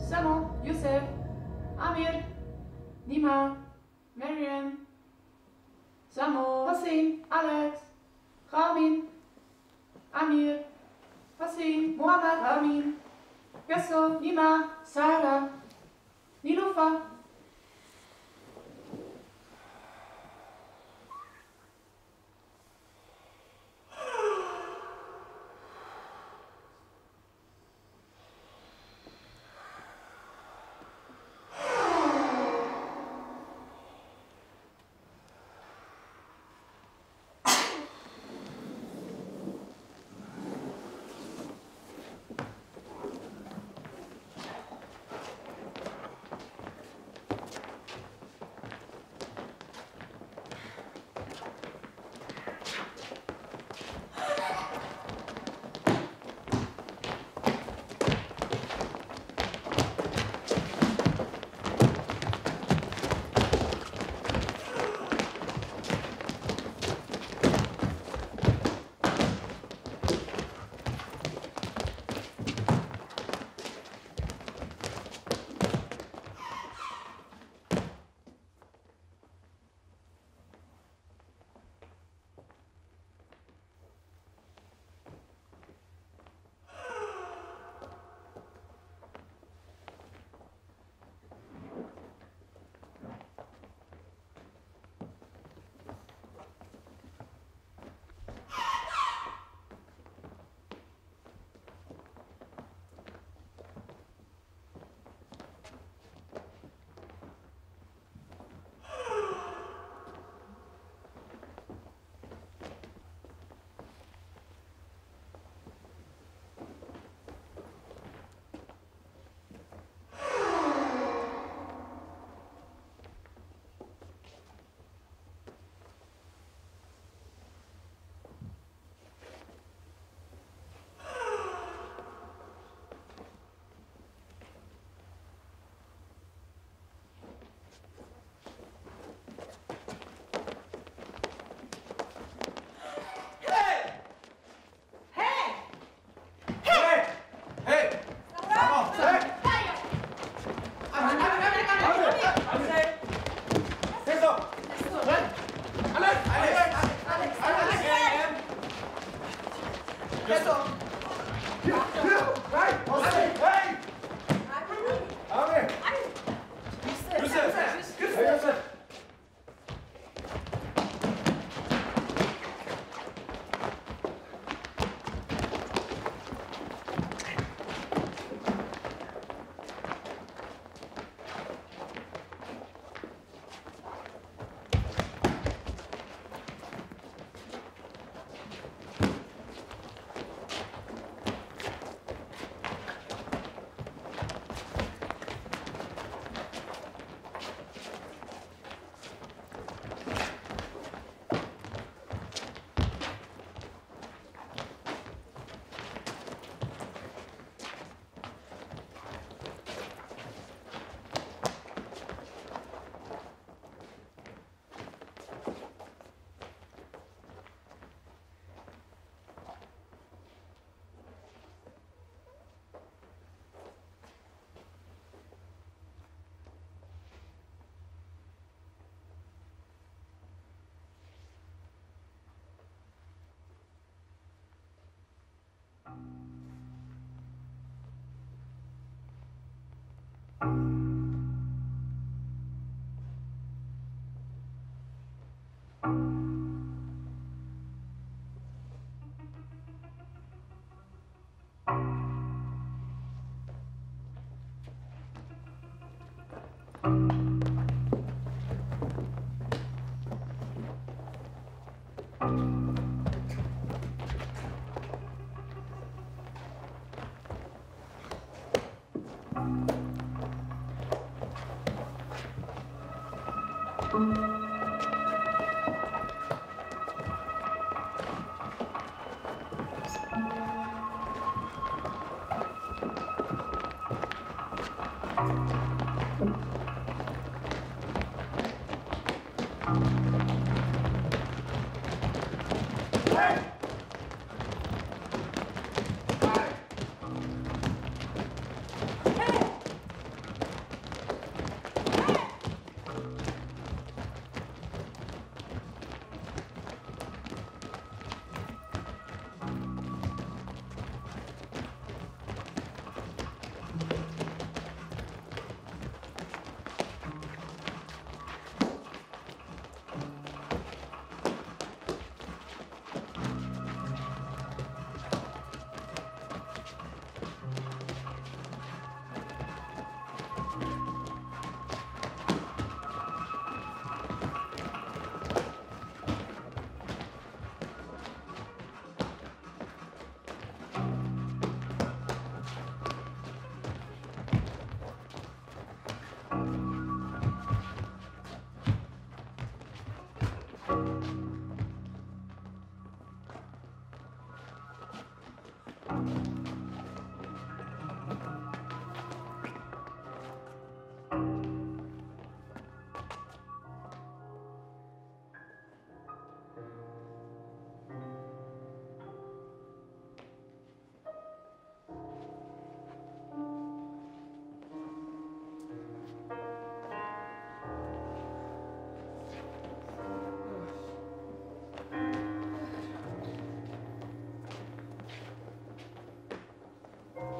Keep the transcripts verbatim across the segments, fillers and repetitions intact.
Samo, Yusuf, Amir, Nima, Mariam, Samo, Hossein, Alex, Ramin, Amir, Hossein, Mohammed, Ramin, Gesso, Nima, Sarah, Nilufa.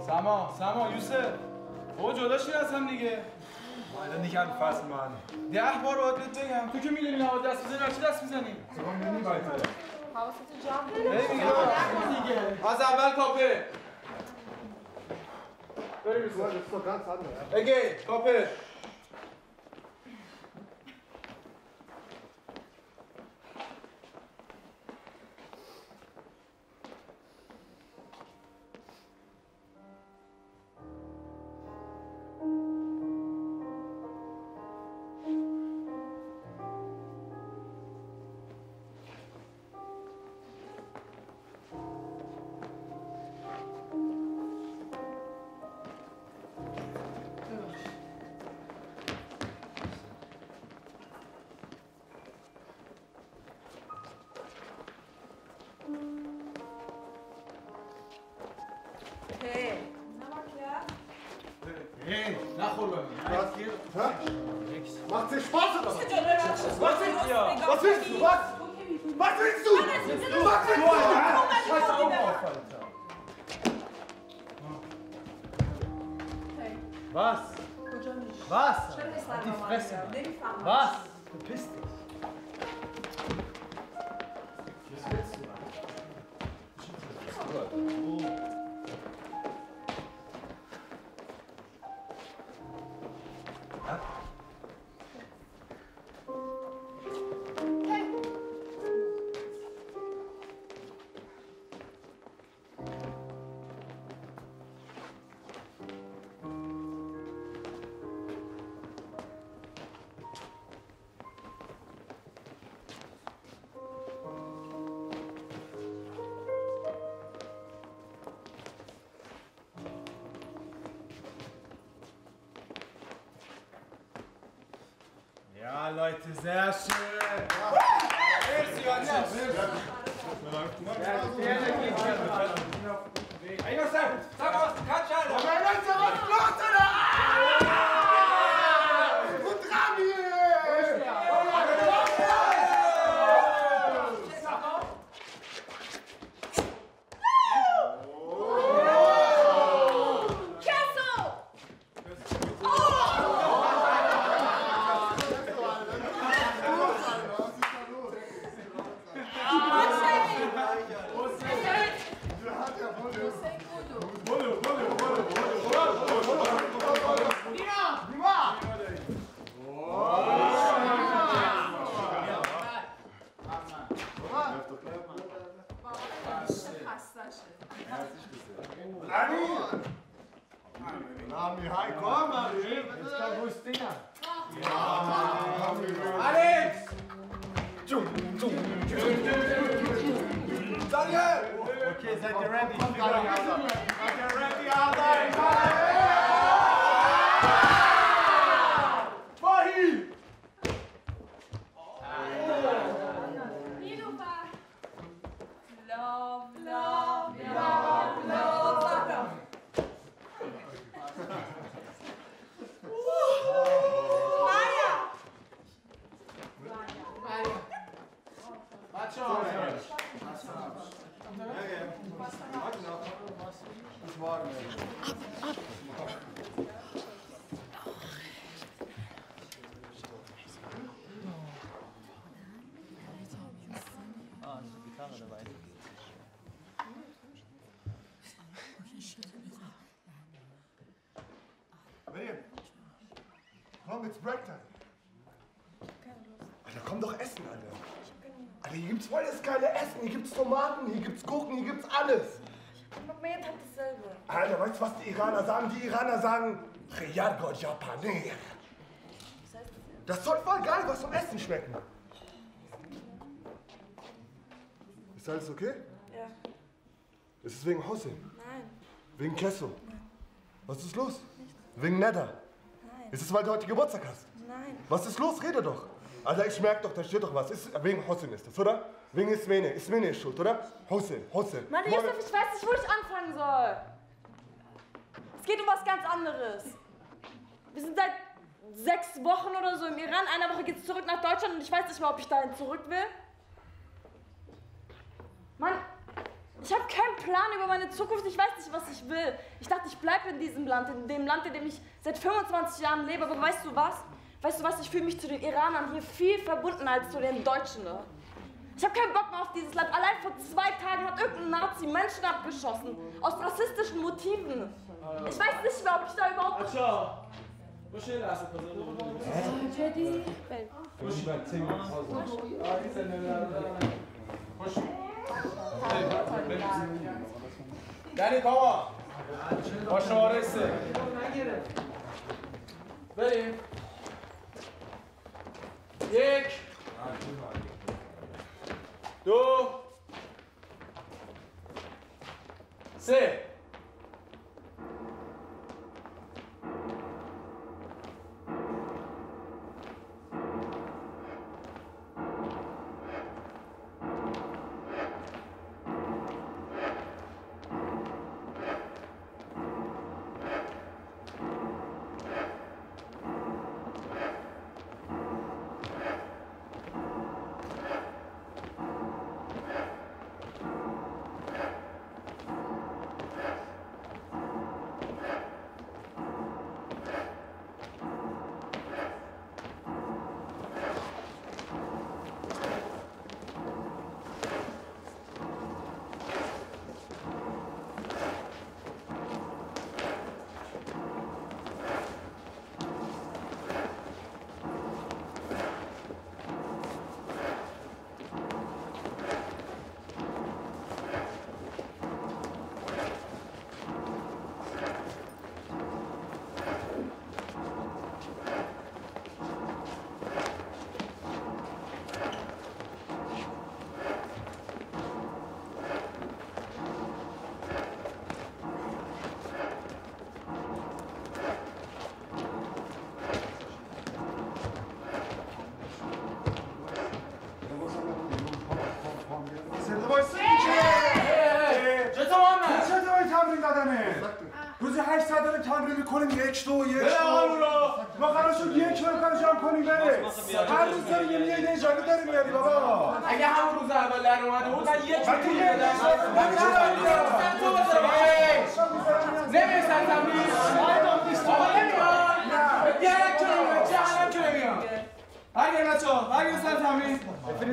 سما سما یوسف بابا جدا شیر از هم دیگه. مالا nicht anfassen, Mann. ده بار باید بهت بگم تو که میدونی نباید دست بزنی بر چی دست میزنی؟ سما میدونی weiter. حواست جمع کن. هی میگه نکن دیگه. از اول کاپه. بریم Das ist doch ganz anders. اگه کاپه. Hey, nachhol bei mir. Was? Hä? Macht dir Spaß oder was? Was willst du? Was willst du? Was? Was willst du? Was willst du? Scheiß Augen auf, Alter. Was? Was? Halt die Fresse. Was? Verpiss dich. Was willst du? Ja, Leute, sehr schön. مرسی بچه. ای یوسف سما کات کرده. Aber Leute, was macht ihr da? Und Rami! Rami, hi, komm, Rami. Jetzt komm, wo ist Dinger? Alex! Daniel! Okay, seid ihr ready? Komm, Daniel. Seid ihr ready, Arbeit? Fahi! Love, love, love, love. بچه Miriam, komm, it's Breaktime. Alter, komm doch essen, Alter. Alter, hier gibt's voll das geile Essen. Hier gibt's Tomaten, hier gibt's Gurken, hier gibt's alles. Aber mir hat dasselbe. Alter, weißt du, was die Iraner sagen? Die Iraner sagen, Riyadh Japaner. Das soll voll geil was zum Essen schmecken. Ist alles okay? Ja. Ist es wegen Hossein? Nein. Wegen Kesso? Was ist los? Wegen Nedda? Nein. Ist es, weil du heute Geburtstag hast? Nein. Was ist los? Rede doch. Alter, ich merke doch, da steht doch was. Ist, wegen Hossein ist das, oder? Wegen Ismene. Ismene ist schuld, oder? Hossein, Hossein. Mann, Josef, ich weiß nicht, wo ich anfangen soll. Es geht um was ganz anderes. Wir sind seit sechs Wochen oder so im Iran. Eine Woche geht's zurück nach Deutschland und ich weiß nicht mal, ob ich dahin zurück will. Mann, ich Ich habe keinen Plan über meine Zukunft, ich weiß nicht, was ich will. Ich dachte, ich bleibe in diesem Land, in dem Land, in dem ich seit fünfundzwanzig Jahren lebe. Aber weißt du was? Weißt du was, ich fühle mich zu den Iranern hier viel verbundener als zu den Deutschen. Ne? Ich habe keinen Bock mehr auf dieses Land. Allein vor zwei Tagen hat irgendein Nazi Menschen abgeschossen. Aus rassistischen Motiven. Ich weiß nicht mehr, ob ich da überhaupt... Acha, wo steht das? Jedi. Boş ver, zehn Minuten Pause. Boş. Danny, komm mal. Boş orası. بریم. یک. دو. سه. روزی هشت ساعت داریم تمرین میکنیم یک دو یک بله آقا رو ما قرار شد یک امکان جمع کنیم بره هر روز داریم یه میاد اجاره داریم میاری بابا اگه همون روز اول در اومده بود من یک من تو یه نمیرسن تمرین آقا نمیاد دیگرک که نمیاد جهنم که نمیاد برگرد بچه ها برگرد سر تمرین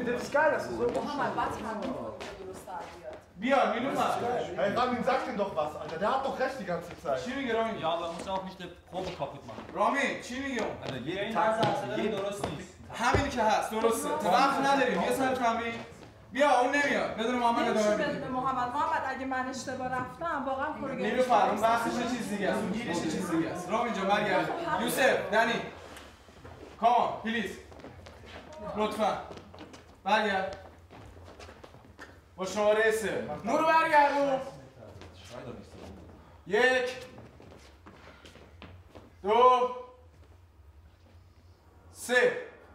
Björn, wie Nummer? Hey Ramin, sag dem doch was, Alter. Der hat doch recht die ganze Zeit. چی میگه رامین؟ Ja, aber man muss auch nicht die Probe kaputt machen. رامین چی میگه اون؟ Alter, jeden Tag jeden درست نیست. همینی که هست درسته. وقت نداریم. یه سر تمرین. بیا اون نمیاد. بدون محمد ادامه بدیم. محمد محمد اگه من اشتباه رفتم واقعا پروگرام نیلوفر اون بحثش یه چیز دیگه است. اون گیرش یه چیز دیگه است. رامین جان برگرد. یوسف، دنی. کام، پلیز. لطفاً. برگرد. با شماره سه نور برگردون یک دو سه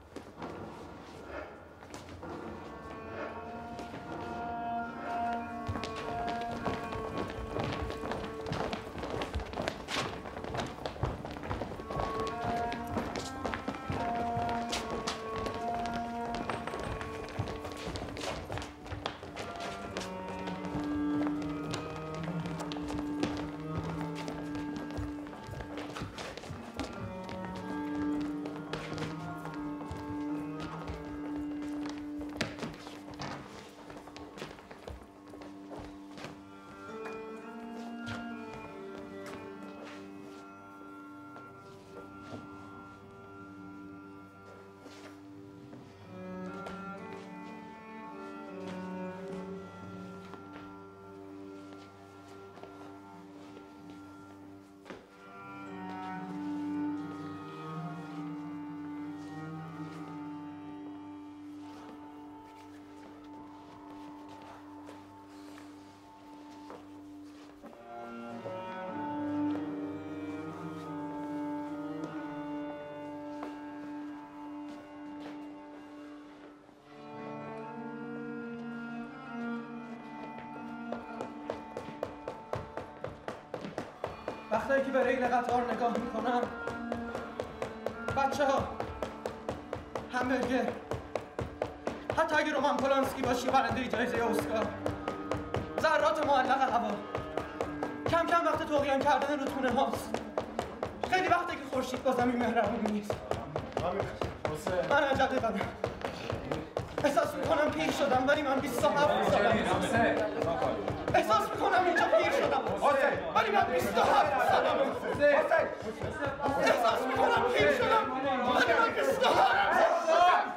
وقتایی که به ریل قطار نگاه میکنم بچه ها همبرگر حتی اگه رومن پولانسکی باشی برنده جایزه اسکار ضرب ذرات معلق هوا کم کم وقت طغیان کردن رودخونه هاست. خیلی وقته که خورشید با زمین مهربون نیست. من عجب دلم احساس میکنم پیر شدم ولی من بیست و هفت سالم. احساس میکنم اینجا پیر شدم ولی من بیست و هفت سالم. احساس میکنم پیر شدم ولی من بیست و هفت سالم.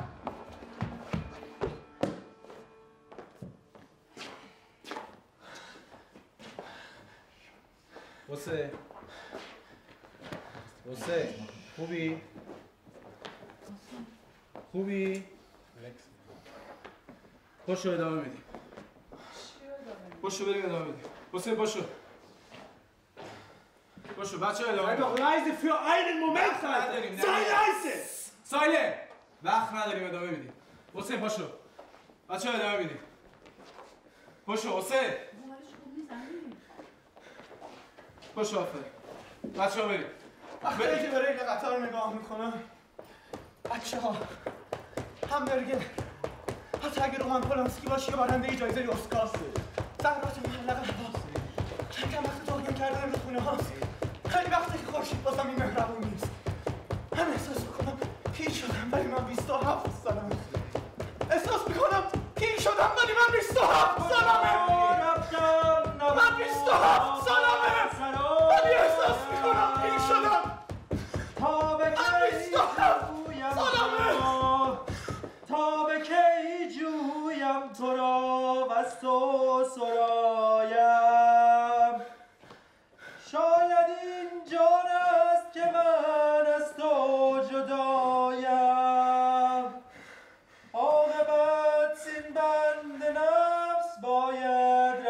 حسین حسین خوبی؟ خوبی؟ پاشو ادامه میدیم پاشو بریم ادامه میدیم حسین پاشو پاشو بچه ادامه میدیم Sei doch leise für einen Moment, Alter! Sei leise! سایله وقت نداریم ادامه میدیم حسین پاشو بچه ادامه میدیم پاشو حسین پاشو آفر بچه ها بریم وقتی که برای قطار نگاه میکنم بچه ها همبرگر حتی اگه رومان پولانسکی باشی یا برنده جایزه اسکار ذرات معلق هواست کم کم وقت طغیان کردن رودخونه هاست خیلی وقته که خورشید با زمین مهربون نیست من احساس میکنم پیر شدم ولی من بیست و هفت سالم احساس میکنم پیر شدم ولی من بیست و هفت سالمه من بیست و هفت سالمه ولی احساس میکنم پیر شدم من بیست و هفت سالمه تا به کی جویم تو را و از تو سرایم شاید این جان است که من از تو جدایم عاقبت زین بند نفس باید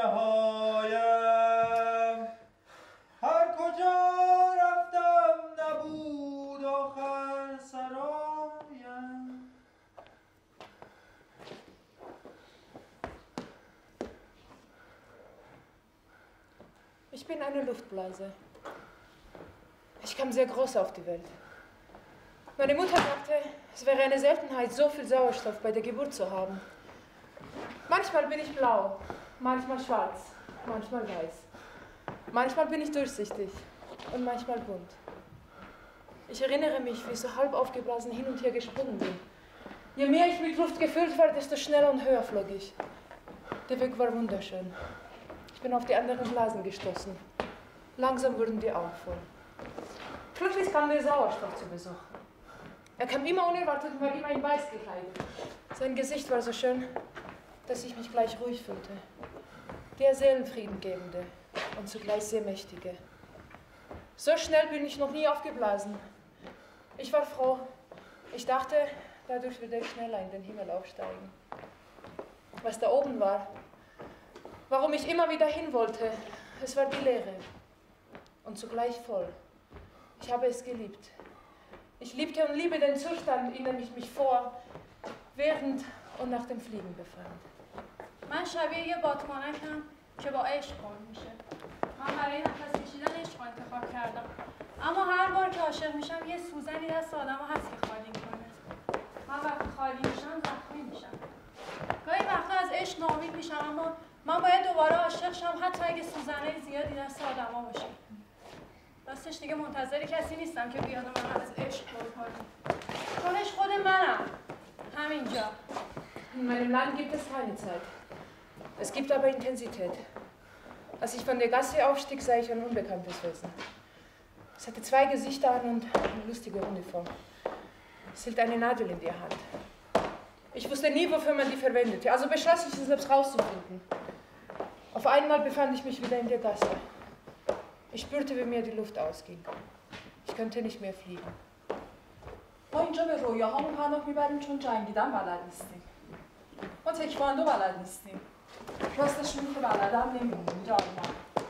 رهایم هر کجا رفتم نبود آخر سرایم Ich bin eine Luftblase. Ich kam sehr groß auf die Welt. Meine Mutter sagte, es wäre eine Seltenheit, so viel Sauerstoff bei der Geburt zu haben. Manchmal bin ich blau, manchmal schwarz, manchmal weiß. Manchmal bin ich durchsichtig und manchmal bunt. Ich erinnere mich, wie ich so halb aufgeblasen hin und her gesprungen bin. Je mehr ich mit Luft gefüllt war, desto schneller und höher flog ich. Der Weg war wunderschön. Ich bin auf die anderen Blasen gestoßen. Langsam wurden die Augen voll. Plötzlich kam der Sauerstoff zu Besuch. Er kam immer unerwartet und war immer in weiß gekleidet. Sein Gesicht war so schön, dass ich mich gleich ruhig fühlte. Der Seelenfriedengebende und zugleich sehr mächtige. So schnell bin ich noch nie aufgeblasen. Ich war froh. Ich dachte, dadurch würde ich schneller in den Himmel aufsteigen. Was da oben war, warum ich immer wieder hin wollte, es war die Leere und zugleich voll. Ich habe es geliebt. Ich liebte und liebe den Zustand, in dem ich mich vor, während und nach dem Fliegen befand. من شبیه یه باتمانکم که با عشق پر میشه. من برای نفس کشیدن عشق انتخاب کردم. اما هر بار که عاشق میشم یه سوزنی دست آدمو هست که خالی میکنه. من وقتی خالی میشم زخمی میشم. گاهی وقتا از عشق ناامید میشم اما من باید دوباره عاشق شم حتی اگه سوزنه زیادی دست آدما باشه. راستش دیگه منتظر کسی نیستم که بیاد من از عشق پر کنه. چون عشق خود منم. همینجا. In meinem Land gibt es keine Zeit. Es gibt aber Intensität. Als ich von der Gasse aufstieg, sah ich ein unbekanntes Wesen. Es hatte zwei Gesichter an und eine lustige Uniform. Es hielt eine Nadel in der Hand. Ich wusste nie, wofür man die verwendete, also beschloss ich, es selbst rauszufinden. Auf einmal befand ich mich wieder in der Gasse. Ich spürte, wie mir die Luft ausging. Ich könnte nicht mehr fliegen. ما اینجا به رویاهامون پناه میبریم چون جنگیدن بلد نیستیم. ما تکواندو بلد نیستیم. راستش اینه که بلدم نمیمونیم جانم.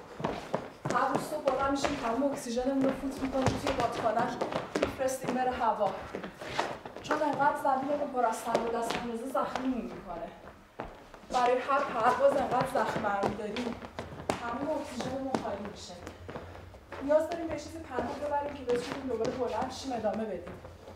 هر روز صبح بلند میشیم تمام اکسیژنمون رو فوت میکنیم توی بادکنک میفرستیم بره هوا. چون انقدر زمینمون پر از تن و دست‌اندازه زخمی میکنه. برای هر پرواز انقدر زخم برمی داریم تمام اکسیژنمون خالی میشه. نیاز داریم به چیزی پناه ببریم که بتونیم دوباره بلند شیم ادامه بدیم.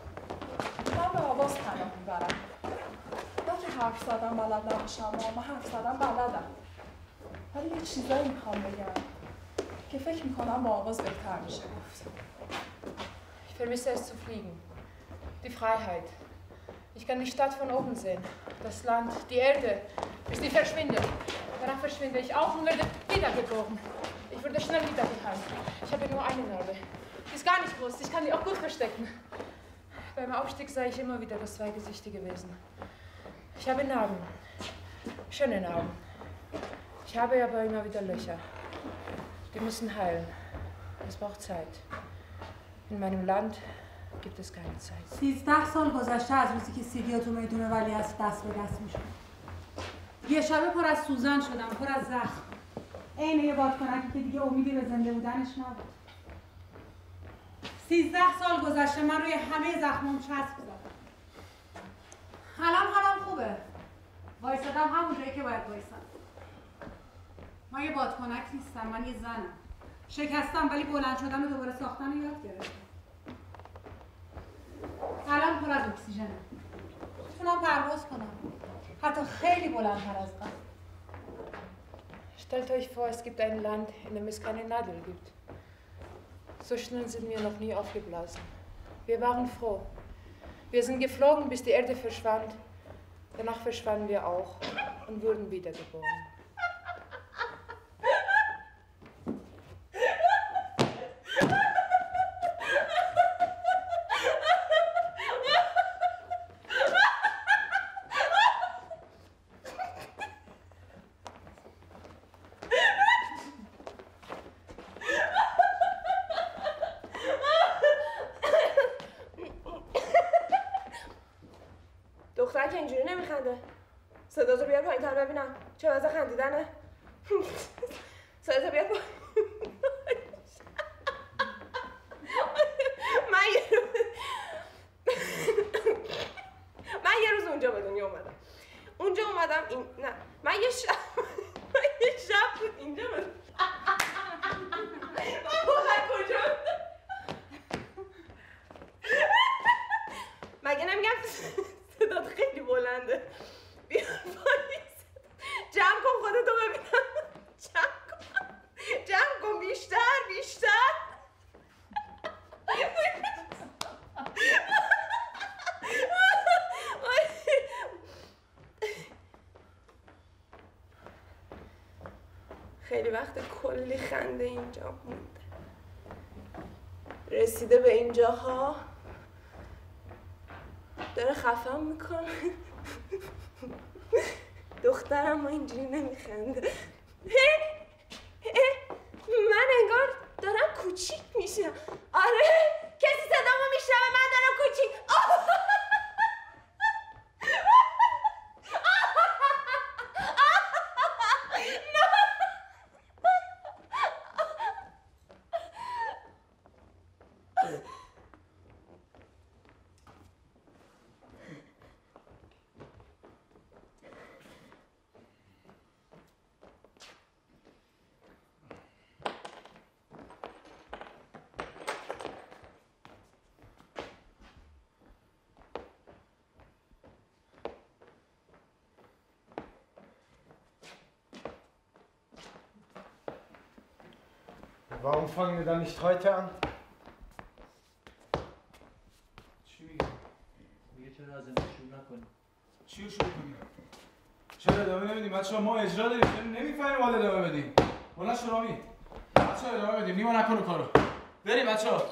من به آواز پناه میبرم. نه که حرف زدن بلد نباشم اما حرف زدن بلدم. ولی یه چیزایی میخوام بگم که فکر میکنم با آواز بهتر میشه گفت. Ich vermisse es zu fliegen. Die Freiheit. Ich kann die Stadt von oben sehen. Das Land, die Erde, bis sie verschwindet. Danach verschwinde ich auch und werde wiedergeboren. Ich würde schnell wieder geheilt. Ich habe nur eine Narbe. Die ist gar nicht groß, ich kann die auch gut verstecken. Beim Aufstieg sei ich immer wieder das Zweigesichtige Wesen. Ich habe Narben. Schöne Narben. Ich habe aber immer wieder Löcher. Die müssen heilen. Es braucht Zeit. In meinem Land gibt es keine Zeit. سیزده سال گذشته از روزی که سیدیا تو میدون ولیعصر دست به دست میشد. یه شبه پر از سوزن شدم، پر از زخم. عین یه بادکنکی که دیگه امیدی به زنده بودنش نبود. سیزده سال گذشته من روی همه زخمام چسب زدم. الان حالم خوبه. وایسادم همون جایی که باید وایسادم. من یه بادکنک نیستم، من یه زنم. شکستم ولی بلند شدن و دوباره ساختن رو یاد گرفتم. الان پر از اکسیژنم. میتونم پرواز کنم. حتی خیلی بلندتر از قبل. Stellt euch vor, es gibt ein Land, in dem es keine Nadel gibt. So schnell sind wir noch nie aufgeblasen. Wir waren froh. Wir sind geflogen, bis die Erde verschwand. Danach verschwanden wir auch und wurden wiedergeboren. دختر که اینجوری نمیخنده. صداتو بیار پایین تر ببینم. چه وضع خندیدنه؟ صداتو بیار پایین. من یه روز من یه روز اونجا به دنیا اومدم. اونجا اومدم این نه من یه شب من یه شب بود اینجا بود. من واقعا کجا مگه نمیگم صدات خیلی بلنده. بیا پایین جمع کن خودتو ببینم. جمع کن جمع کن بیشتر بیشتر. خیلی وقت کلی خنده اینجا مونده. رسیده به اینجاها داره خفم میکنه. دخترم اینجوری نمیخنده. من انگار دارم کوچیک میشم. آره کسی صدامو میشنوه من دارم کوچیک. Warum fangen wir dann nicht heute an? چی میگه؟ میگه چرا از امروز شروع نکنیم؟ چی رو شروع کنیم؟ چرا ادامه نمیدیم؟ بچه‌ها ما اجرا داریم. چرا نمیفهمیم باید ادامه بدیم؟ بلند شو رامی. بچه‌ها ادامه بدیم. نیما نکنه کارو. بریم بچه‌ها.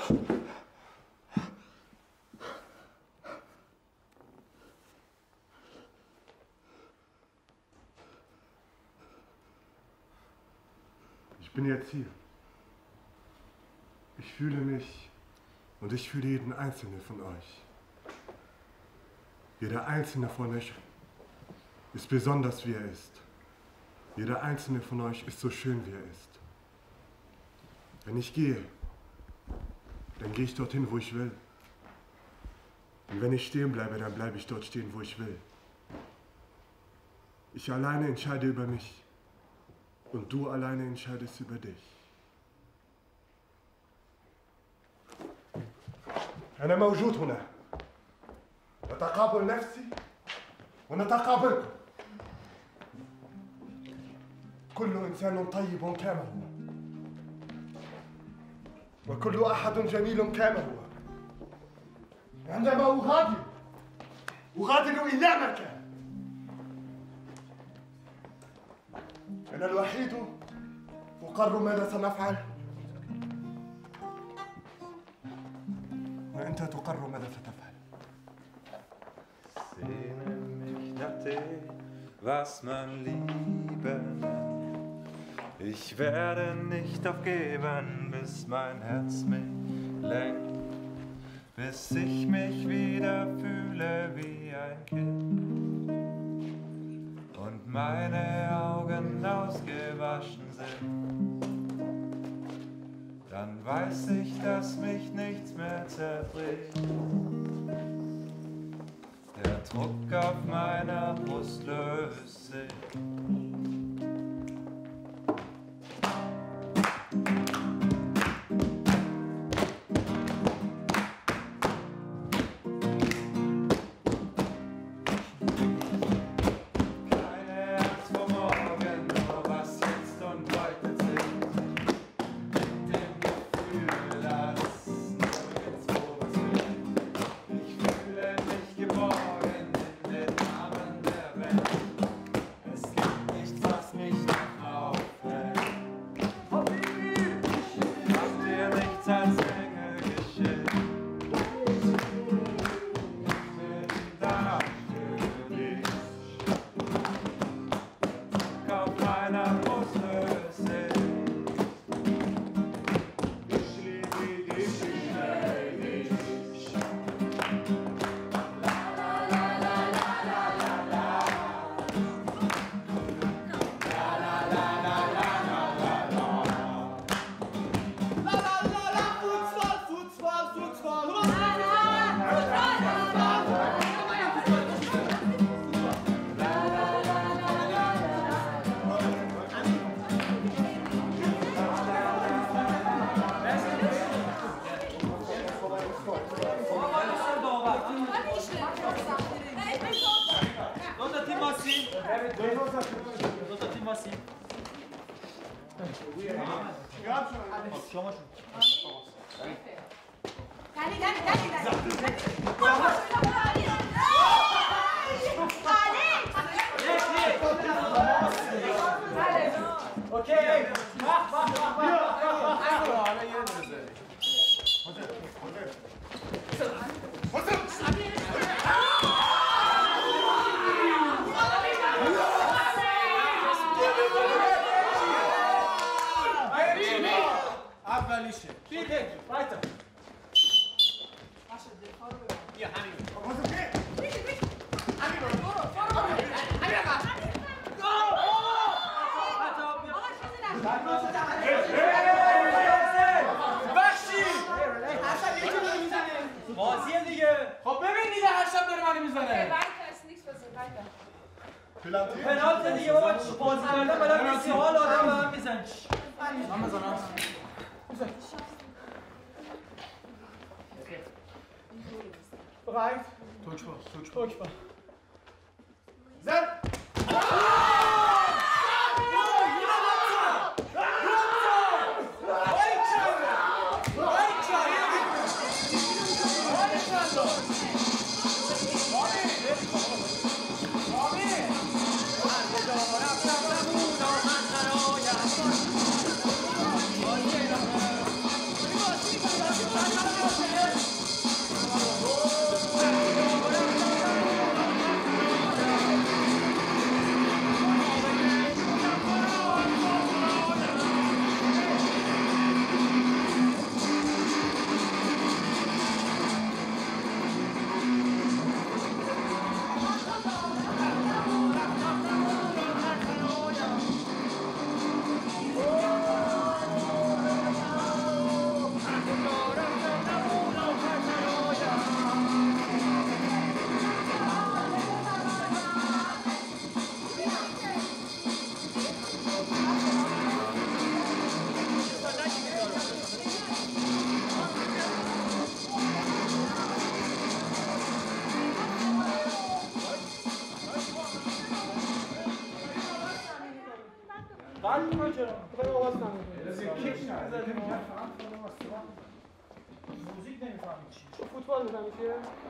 Ich bin jetzt hier. Ich fühle mich und ich fühle jeden Einzelnen von euch. Jeder Einzelne von euch ist besonders, wie er ist. Jeder Einzelne von euch ist so schön, wie er ist. Wenn ich gehe, dann gehe ich dorthin, wo ich will. Und wenn ich stehen bleibe, dann bleibe ich dort stehen, wo ich will. Ich alleine entscheide über mich. Und du alleine entscheidest über dich. أنا موجود هنا. نتقابل نفسي ونتقابلكم. كل إنسان طيب كما هو. وكل أحد جميل كما هو. عندما أغادر أغادر إلى مكان. أنا الوحيد أقرر ماذا سنفعل وأنت تقرر ماذا ستفعل. Sehne mich nach dem, was man Liebe nennt. Ich werde nicht aufgeben, bis mein Herz mich lenkt, bis ich mich wieder fühle wie ein Kind und meine Augen ausgewaschen sind. Dann weiß ich, dass mich nichts mehr zerbricht. Der Druck auf meiner Brust löst sich. Bereit? Durchfall, Durchfall. Durchfall. Set! Thank you. کجا؟ بخوای آواز نمیدونی کش نزدیم موزیک نمیفهمی چی چون فوتبال میفهمی که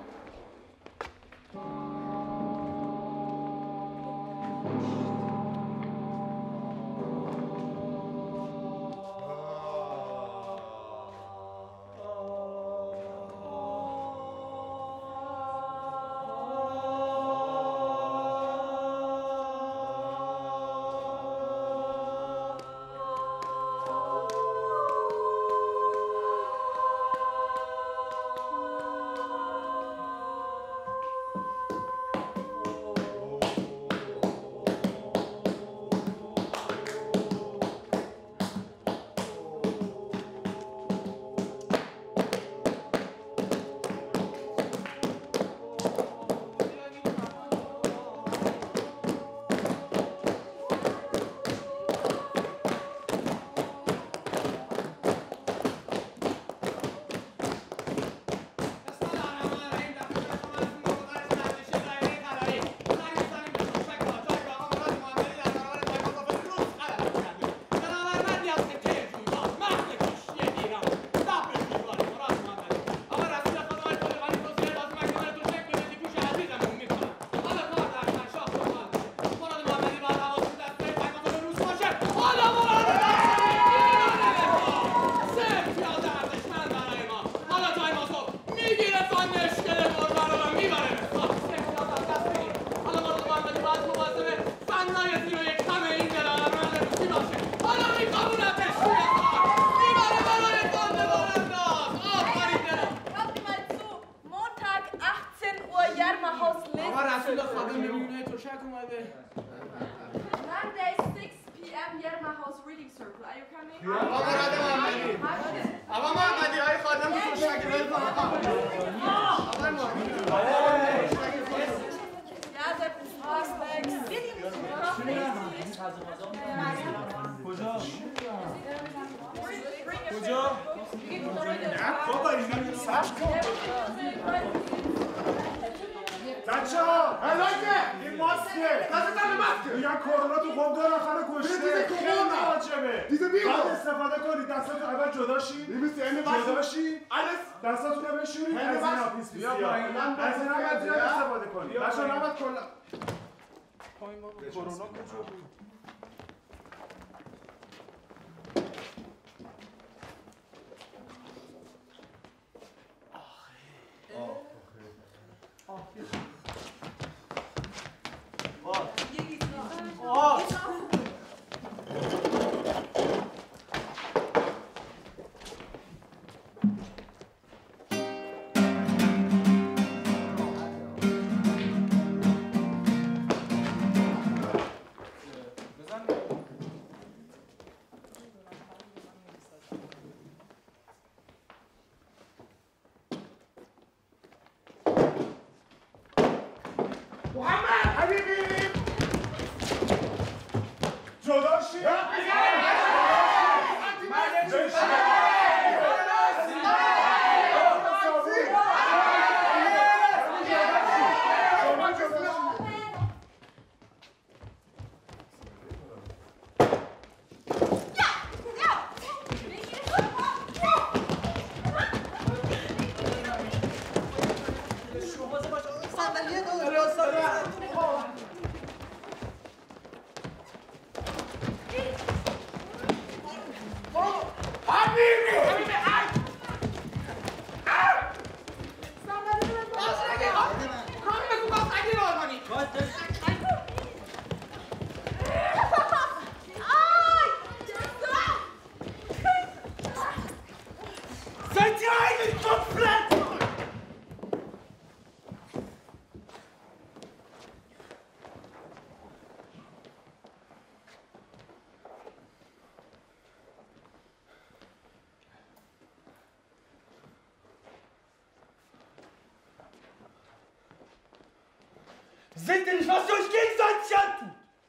Seht ihr nicht, was ihr euch gegenseitig antut?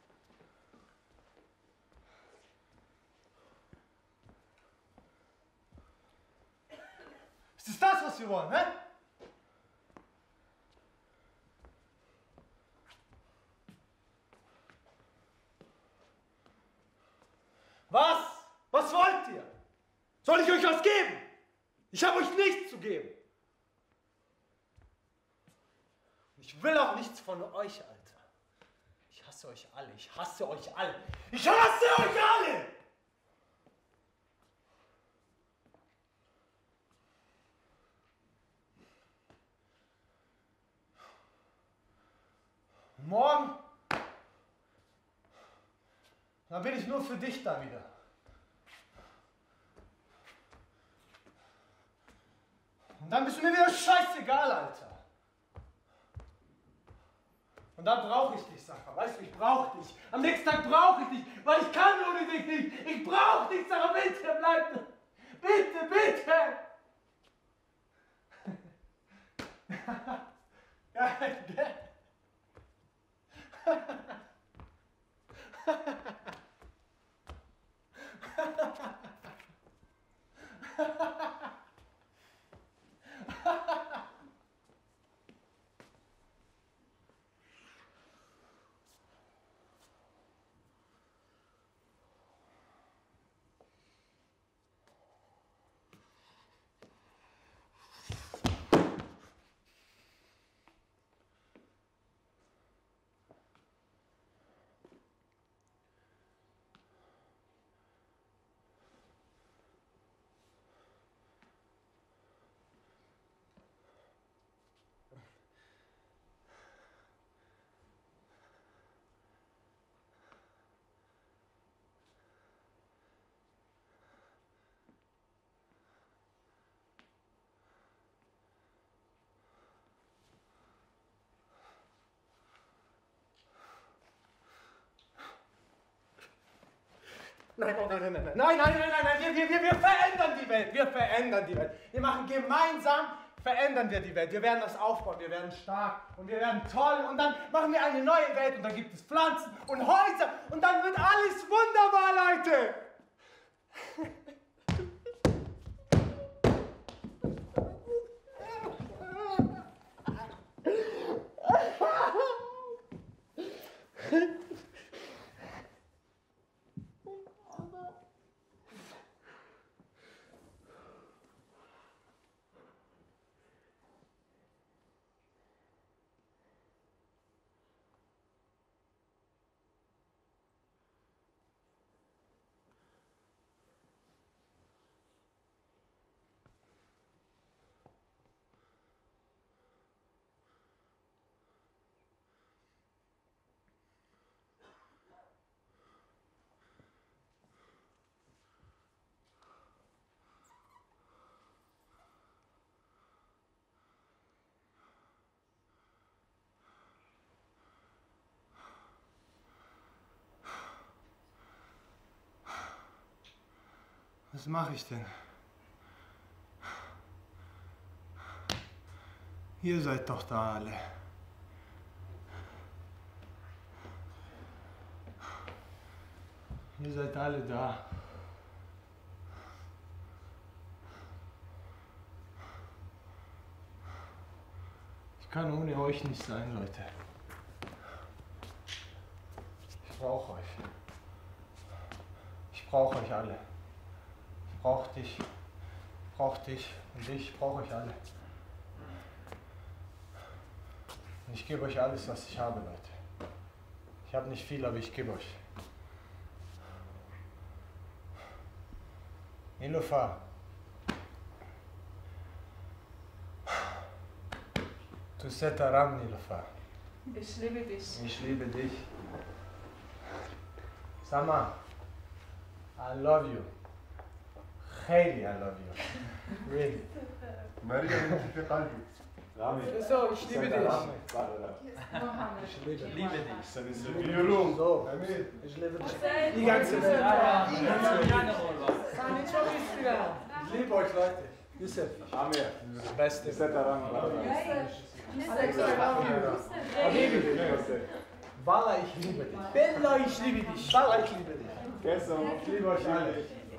Ist es das, was wir wollen, hä? geben. Ich habe euch nichts zu geben. Und ich will auch nichts von euch, Alter. Ich hasse euch alle. Ich hasse euch alle. Ich hasse euch alle! Morgen, dann bin ich nur für dich da wieder. Und dann bist du mir wieder scheißegal, Alter. Und dann brauche ich dich, Sarah. Weißt du, ich brauche dich. Am nächsten Tag brauche ich dich, weil ich kann ohne dich nicht. Ich brauche dich, Sarah. Bitte, bleib. Bitte, bitte. Geil, gell? Nein, nein, nein, nein, nein, nein, nein, nein, nein, nein, wir, wir, wir, wir verändern die Welt, wir verändern die Welt. Wir machen gemeinsam, verändern wir die Welt. Wir werden das aufbauen, wir werden stark und wir werden toll und dann machen wir eine neue Welt und dann gibt es Pflanzen und Häuser und dann wird alles wunderbar, Leute. Was mache ich denn? Ihr seid doch da alle. Ihr seid alle da. Ich kann ohne euch nicht sein, Leute. Ich brauche euch. Ich brauche euch alle. Ich brauche dich. Ich brauche dich und ich brauche euch alle. Und ich gebe euch alles, was ich habe, Leute. Ich habe nicht viel, aber ich gebe euch. Niloufar. Tu sais Aram, Niloufar. Ich liebe dich. Ich liebe dich. Sama, I love you. Hailey, I love you. Really. Maria, ich für Qalbi. Rami. So, ich liebe dich. Ich liebe, liebe dich. So, Ich liebe dich. Die ganze Welt. Die ganze Welt. Ich liebe euch, Leute. Yusuf. Amir. Das Beste. Habibi. Wallah, ich liebe dich. Bella, ich liebe dich. Wallah, ich liebe dich. Ich liebe euch alle.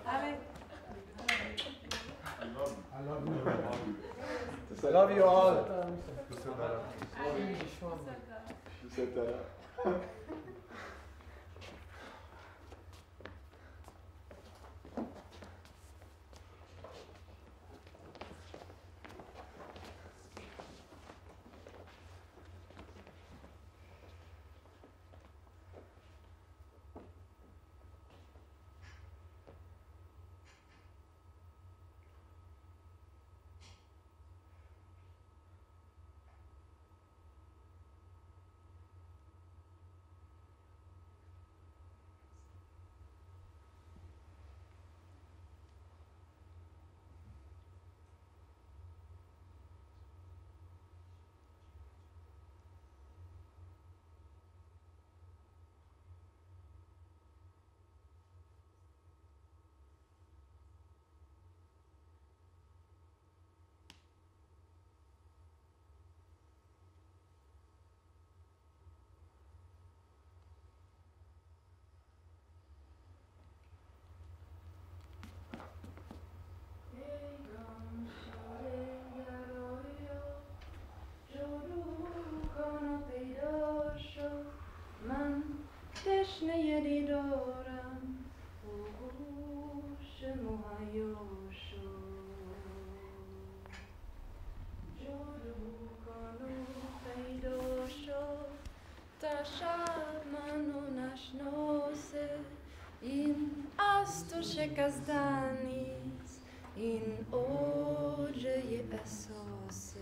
I love you. I love you all. این اوج احساسه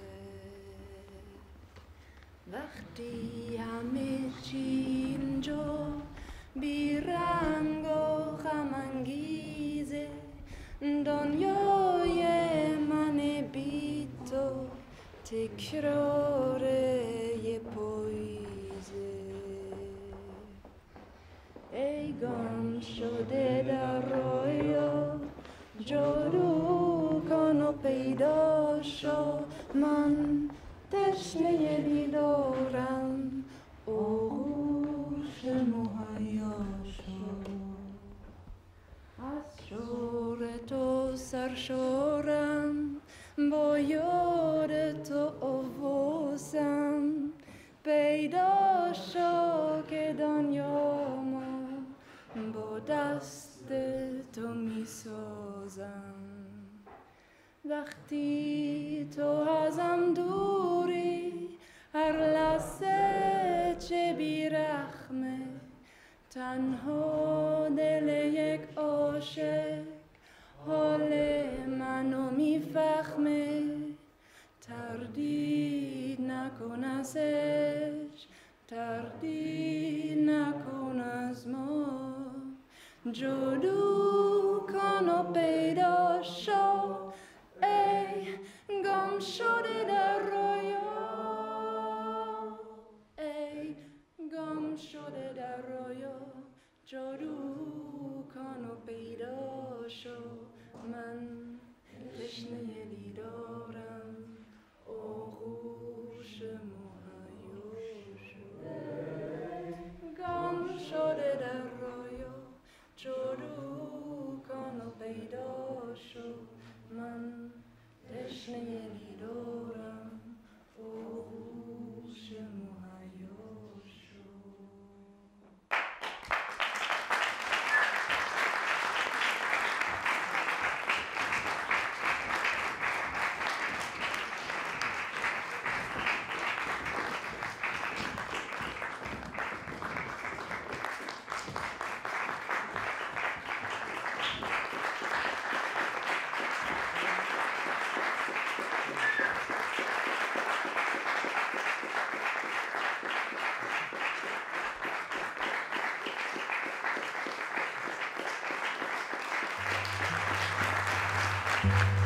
وقتی همه چی اینجا بیرنگ و غم‌انگیزه دنیای من بی تو تکرار یه پاییزه ای گم شده در رویا جادو کن و پیدا شو من تشنه دیدارم آغوش مهیا شو از شور تو سرشارم با یاد تو افوسم پیدا شو که دنیامو با دست تو می سازم وقتی تو ازم دوری هر لحظه چه بیرحمه تنها دل یک عاشق حال منو میفهمه تردید نکن ازش تردید نکن از ما جادو کن و پیدا شو ای گم شده در رویا ای گم شده در رویا جادو کن و پیدا شو من تشنه دیدارم آغوش مهیا شو گم شده در رویا جادو کن و پیدا شو من تشنه دیدارم آغوش مهیا شو Thank you.